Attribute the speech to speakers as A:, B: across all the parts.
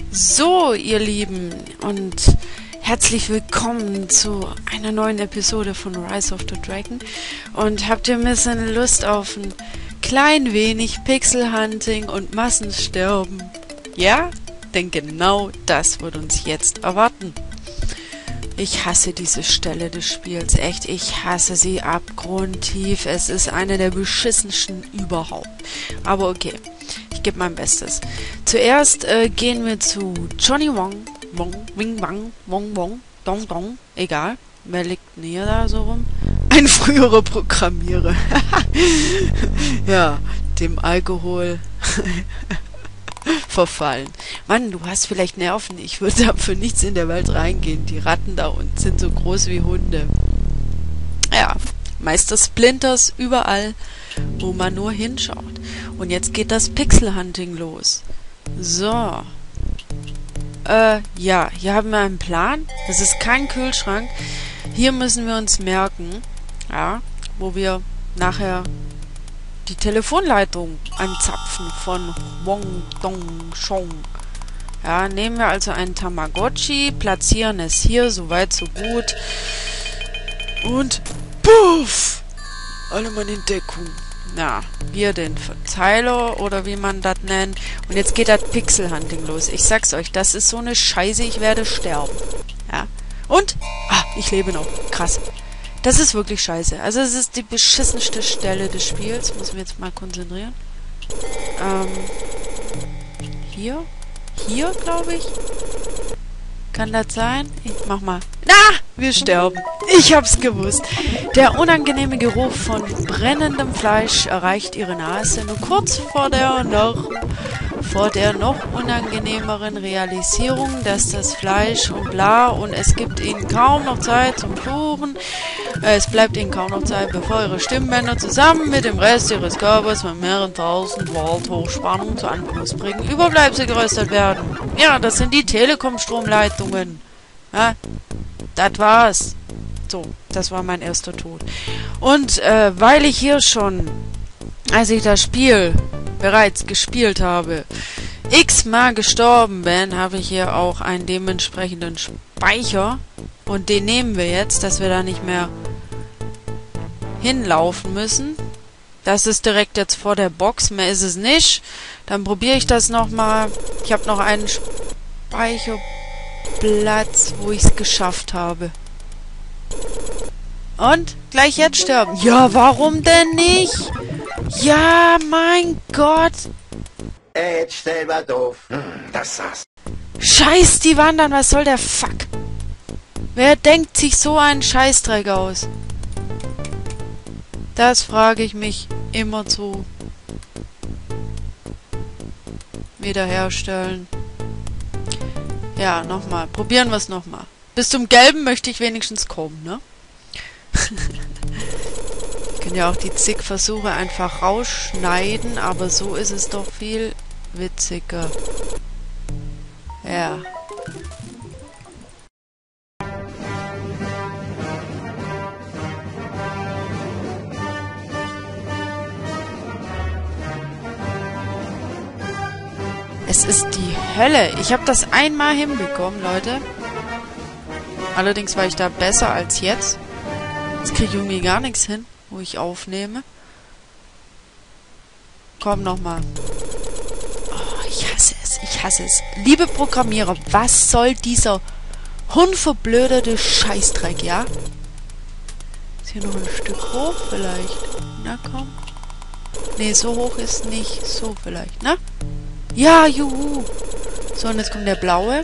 A: So, ihr Lieben, und herzlich willkommen zu einer neuen Episode von Rise of the Dragon. Und habt ihr ein bisschen Lust auf ein klein wenig Pixel-Hunting und Massensterben? Ja? Denn genau das wird uns jetzt erwarten. Ich hasse diese Stelle des Spiels, echt, ich hasse sie abgrundtief. Es ist eine der beschissensten überhaupt. Aber okay, ich gebe mein Bestes. Zuerst gehen wir zu Johnny Wong, Wing Wang, Wong Wong, Dong Dong, egal. Wer liegt denn hier da so rum? Ein früherer Programmierer. Ja, dem Alkohol verfallen. Mann, du hast vielleicht Nerven. Ich würde da für nichts in der Welt reingehen. Die Ratten da unten sind so groß wie Hunde. Ja, Meister Splinters überall, wo man nur hinschaut. Und jetzt geht das Pixel-Hunting los. So. Ja, hier haben wir einen Plan. Das ist kein Kühlschrank. Hier müssen wir uns merken, ja, wo wir nachher die Telefonleitung anzapfen von Wong Dong Shong. Ja, nehmen wir also einen Tamagotchi, platzieren es hier, soweit so gut. Und puff! Alle Mann in Deckung. Na, wir den Verteiler oder wie man das nennt. Und jetzt geht das Pixel-Hunting los. Ich sag's euch, das ist so eine Scheiße, ich werde sterben. Ja. Und? Ah, ich lebe noch. Krass. Das ist wirklich scheiße. Also es ist die beschissenste Stelle des Spiels. Muss mich jetzt mal konzentrieren. Hier? Hier, glaube ich. Kann das sein? Ich mach mal. Na! Wir sterben. Ich hab's gewusst. Der unangenehme Geruch von brennendem Fleisch erreicht ihre Nase nur kurz vor der noch unangenehmeren Realisierung, dass das Fleisch und bla und es gibt ihnen kaum noch Zeit zum Fluchen. Es bleibt ihnen kaum noch Zeit, bevor ihre Stimmbänder zusammen mit dem Rest ihres Körpers mit mehreren tausend Volt Hochspannung zu Anfluss bringen. Überbleibsel geröstet werden. Ja, das sind die Telekom-Stromleitungen. Ja, das war's. So, das war mein erster Tod. Und weil ich hier schon, als ich das Spiel bereits gespielt habe, x-mal gestorben bin, habe ich hier auch einen dementsprechenden Speicher. Und den nehmen wir jetzt, dass wir da nicht mehr hinlaufen müssen. Das ist direkt jetzt vor der Box, mehr ist es nicht. Dann probiere ich das nochmal. Ich habe noch einen Speicherplatz, wo ich es geschafft habe. Und? Gleich jetzt sterben. Ja, warum denn nicht? Ja, mein Gott.
B: Jetzt stell mal doof. Das saß.
A: Scheiß die Wandern, was soll der Fuck? Wer denkt sich so einen Scheißdreck aus? Das frage ich mich immerzu. Wiederherstellen. Ja, nochmal. Probieren wir es nochmal. Bis zum Gelben möchte ich wenigstens kommen, ne? Ich kann ja auch die zig Versuche einfach rausschneiden, aber so ist es doch viel witziger. Ja. Es ist die Hölle. Ich habe das einmal hinbekommen, Leute. Allerdings war ich da besser als jetzt. Jetzt kriege ich irgendwie gar nichts hin, wo ich aufnehme. Komm nochmal. Oh, ich hasse es. Ich hasse es. Liebe Programmierer, was soll dieser unverblödete Scheißdreck, ja? Ist hier noch ein Stück hoch vielleicht? Na komm. Nee, so hoch ist nicht. So vielleicht, ne? Ja, juhu. So, und jetzt kommt der blaue.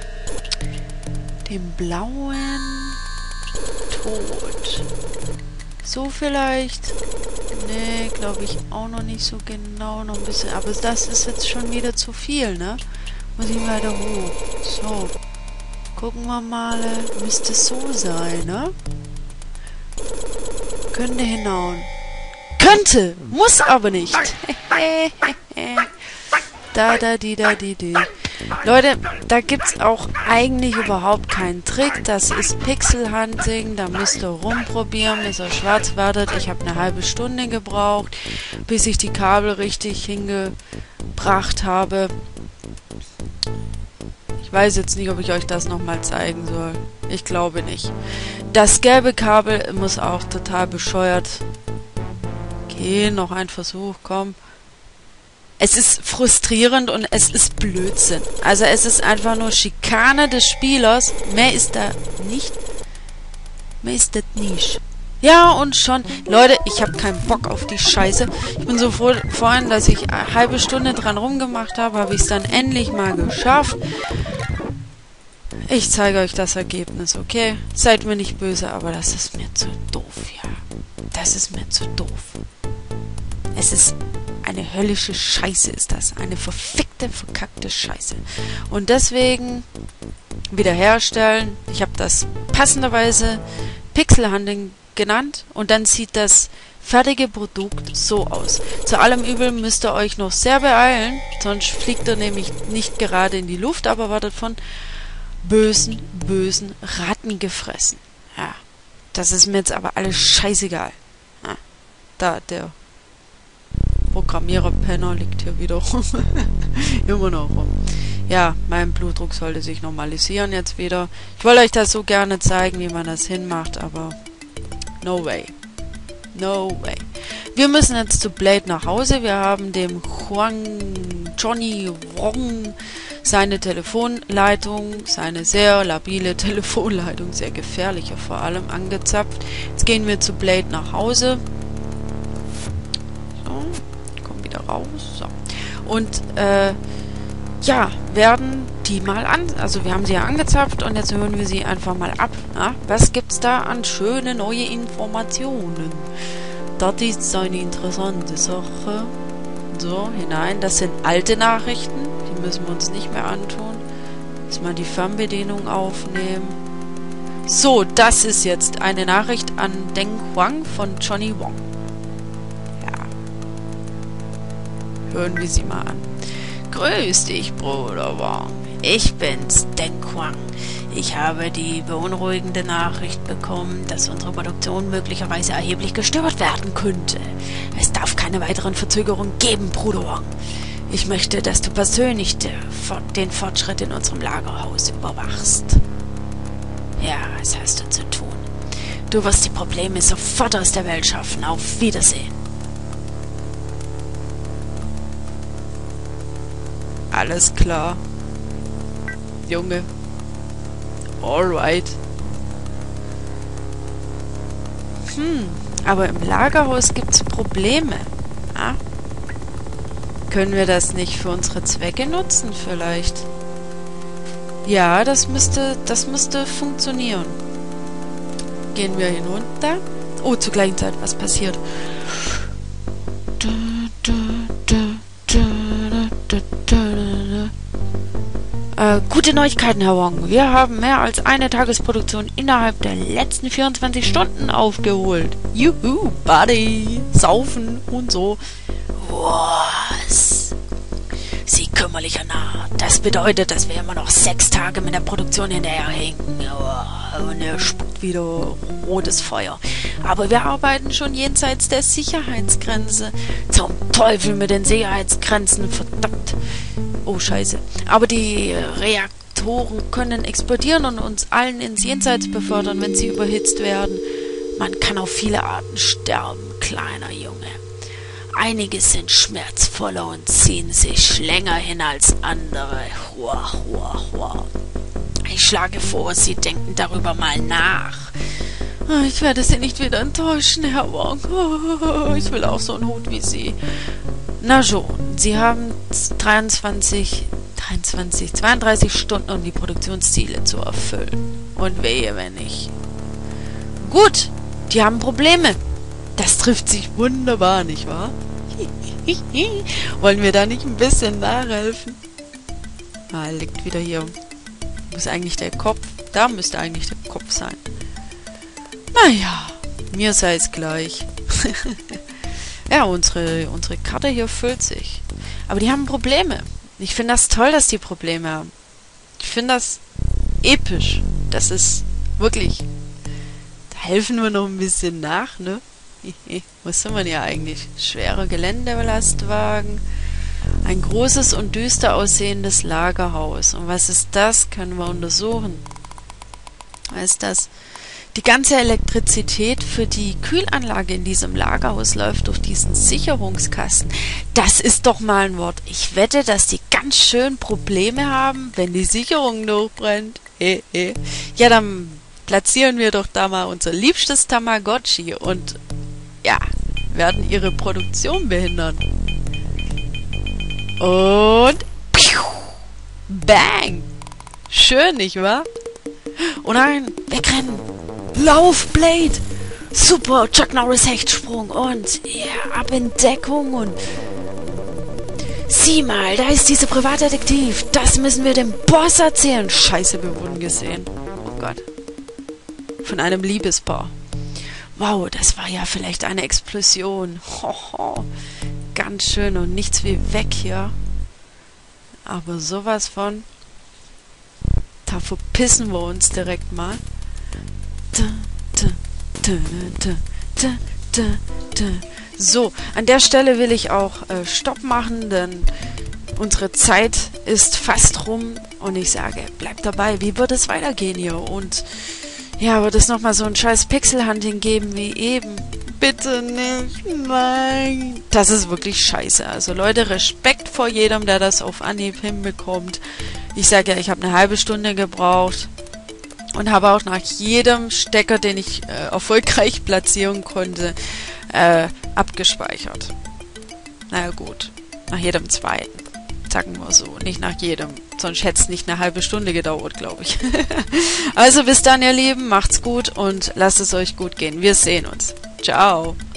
A: Den blauen Tod. So vielleicht. Nee, glaube ich auch noch nicht so genau. Noch ein bisschen. Aber das ist jetzt schon wieder zu viel, ne? Muss ich weiter hoch. So. Gucken wir mal. Müsste so sein, ne? Könnte hinhauen. Könnte! Muss aber nicht. di. Leute, da gibt's auch eigentlich überhaupt keinen Trick. Das ist Pixel-Hunting. Da müsst ihr rumprobieren, bis er schwarz wartet. Ich habe eine halbe Stunde gebraucht, bis ich die Kabel richtig hingebracht habe. weiß jetzt nicht, ob ich euch das nochmal zeigen soll. Ich glaube nicht. Das gelbe Kabel muss auch total bescheuert. Okay, noch ein Versuch, komm. Es ist frustrierend und es ist Blödsinn. Also es ist einfach nur Schikane des Spielers. Mehr ist da nicht. Mehr ist das nicht. Ja, und schon. Leute, ich habe keinen Bock auf die Scheiße. Ich bin so froh vorhin, dass ich eine halbe Stunde dran rumgemacht habe. Habe ich es dann endlich mal geschafft. Ich zeige euch das Ergebnis, okay? Seid mir nicht böse, aber das ist mir zu doof, ja. Das ist mir zu doof. Es ist eine höllische Scheiße, ist das. Eine verfickte, verkackte Scheiße. Und deswegen wiederherstellen. Ich habe das passenderweise Pixelhunting genannt. Und dann sieht das fertige Produkt so aus. Zu allem Übel müsst ihr euch noch sehr beeilen. Sonst fliegt er nämlich nicht gerade in die Luft, aber wartet von bösen Ratten gefressen. Ja, das ist mir jetzt aber alles scheißegal. Ja, da, der Programmierer-Penner liegt hier wieder rum. Immer noch rum. Ja, mein Blutdruck sollte sich normalisieren jetzt wieder. Ich wollte euch das so gerne zeigen, wie man das hinmacht, aber no way. No way. Wir müssen jetzt zu Blade nach Hause. Wir haben dem Johnny Wong seine Telefonleitung, seine sehr labile Telefonleitung, sehr gefährliche vor allem, angezapft. Jetzt gehen wir zu Blade nach Hause. So, komm wieder raus. So. Und, ja, werden die mal also wir haben sie ja angezapft und jetzt hören wir sie einfach mal ab. Na? Was gibt's da an schöne neue Informationen? Das ist eine interessante Sache. So, hinein. Das sind alte Nachrichten. Die müssen wir uns nicht mehr antun. Jetzt mal die Fernbedienung aufnehmen. So, das ist jetzt eine Nachricht an Deng Huang von Johnny Wong. Ja. Hören wir sie mal an. Grüß dich, Bruder Wong. Ich bin's, Deng Huang. Ich habe die beunruhigende Nachricht bekommen, dass unsere Produktion möglicherweise erheblich gestört werden könnte. Es darf keine weiteren Verzögerungen geben, Bruder Wong. Ich möchte, dass du persönlich den Fortschritt in unserem Lagerhaus überwachst. Ja, was hast du zu tun? Du wirst die Probleme sofort aus der Welt schaffen. Auf Wiedersehen. Alles klar. Junge. Alright. Aber im Lagerhaus gibt's Probleme. Ah? Können wir das nicht für unsere Zwecke nutzen vielleicht? Ja, das müsste funktionieren. Gehen wir hinunter. Oh, zur gleichen Zeit, was passiert? Gute Neuigkeiten, Herr Wong. Wir haben mehr als eine Tagesproduktion innerhalb der letzten 24 Stunden aufgeholt. Juhu, Buddy. Saufen und so. Was? Sie kümmerlicher Narr. Das bedeutet, dass wir immer noch 6 Tage mit der Produktion hinterherhinken. Und er spuckt wieder rotes Feuer. Aber wir arbeiten schon jenseits der Sicherheitsgrenze. Zum Teufel mit den Sicherheitsgrenzen, verdammt. Oh, scheiße. Aber die Reaktoren können explodieren und uns allen ins Jenseits befördern, wenn sie überhitzt werden. Man kann auf viele Arten sterben, kleiner Junge. Einige sind schmerzvoller und ziehen sich länger hin als andere. Ich schlage vor, Sie denken darüber mal nach. Ich werde Sie nicht wieder enttäuschen, Herr Wong. Ich will auch so einen Hut wie Sie. Na schon, Sie haben 32 Stunden, um die Produktionsziele zu erfüllen. Und wehe, wenn nicht. Gut, die haben Probleme. Das trifft sich wunderbar, nicht wahr? Wollen wir da nicht ein bisschen nachhelfen? Ah, liegt wieder hier. Wo ist eigentlich der Kopf? Da müsste eigentlich der Kopf sein. Naja, mir sei es gleich. Ja, unsere Karte hier füllt sich. Aber die haben Probleme. Ich finde das toll, dass die Probleme haben. Ich finde das episch. Das ist wirklich... Da helfen wir noch ein bisschen nach, ne? Wo sind wir ja eigentlich? Schwerer Geländebelastwagen. Ein großes und düster aussehendes Lagerhaus. Und was ist das? Können wir untersuchen. Was ist das? Die ganze Elektrizität für die Kühlanlage in diesem Lagerhaus läuft durch diesen Sicherungskasten. Das ist doch mal ein Wort. Ich wette, dass die ganz schön Probleme haben, wenn die Sicherung durchbrennt. Ja, dann platzieren wir doch da mal unser liebstes Tamagotchi und ja, werden ihre Produktion behindern. Und bang! Schön, nicht wahr? Oh nein, wegrennen! Lauf, Blade! Super, Chuck Norris Hechtsprung und ja, ab in Deckung und sieh mal, da ist dieser Privatdetektiv. Das müssen wir dem Boss erzählen. Scheiße, wir wurden gesehen. Oh Gott. Von einem Liebespaar. Wow, das war ja vielleicht eine Explosion. Hoho. Ganz schön und nichts wie weg hier. Aber sowas von... Da verpissen wir uns direkt mal. So, an der Stelle will ich auch Stopp machen, denn unsere Zeit ist fast rum und ich sage, bleibt dabei, wie wird es weitergehen hier? Und ja, wird es nochmal so ein scheiß Pixel-Hunting geben wie eben? Bitte nicht, nein. Das ist wirklich scheiße. Also Leute, Respekt vor jedem, der das auf Anhieb hinbekommt. Ich sage ja, ich habe eine halbe Stunde gebraucht. Und habe auch nach jedem Stecker, den ich erfolgreich platzieren konnte, abgespeichert. Naja gut, nach jedem zweiten, sagen wir so, nicht nach jedem. Sonst hätte es nicht eine halbe Stunde gedauert, glaube ich. Also bis dann, ihr Lieben, macht's gut und lasst es euch gut gehen. Wir sehen uns. Ciao.